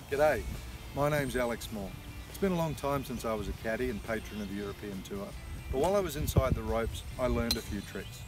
G'day, my name's Alex Moore. It's been a long time since I was a caddy and patron of the European Tour, but while I was inside the ropes, I learned a few tricks.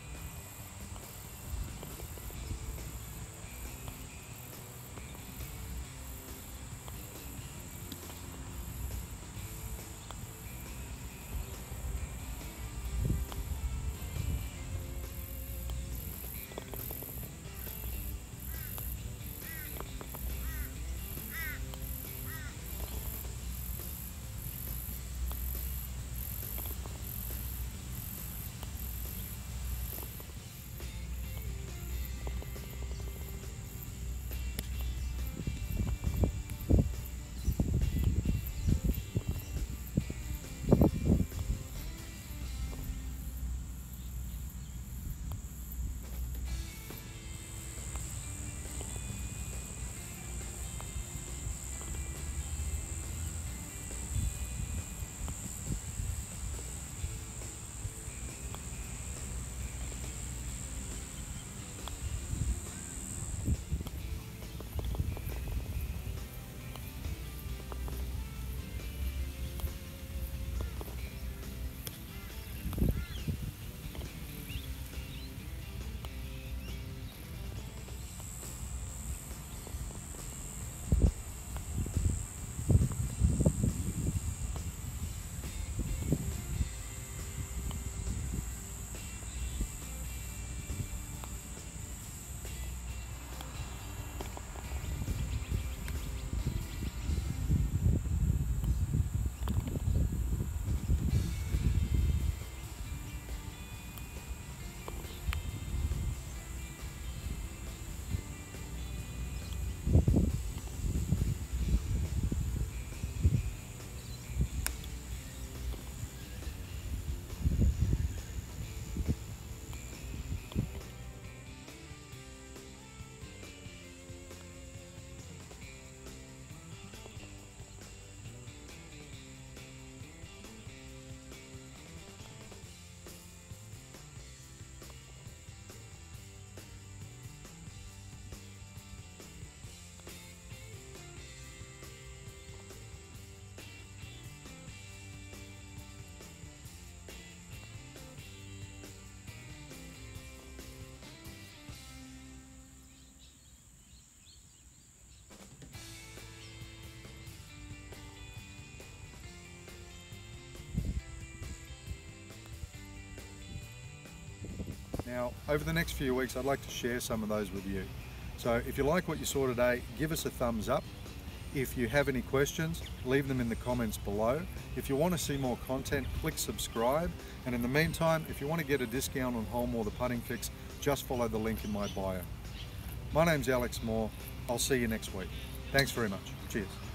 Now, over the next few weeks, I'd like to share some of those with you. So if you like what you saw today, give us a thumbs up. If you have any questions, leave them in the comments below. If you want to see more content, click subscribe. And in the meantime, if you want to get a discount on Home or the Putting Fix, just follow the link in my bio. My name's Alex Moore. I'll see you next week. Thanks very much. Cheers.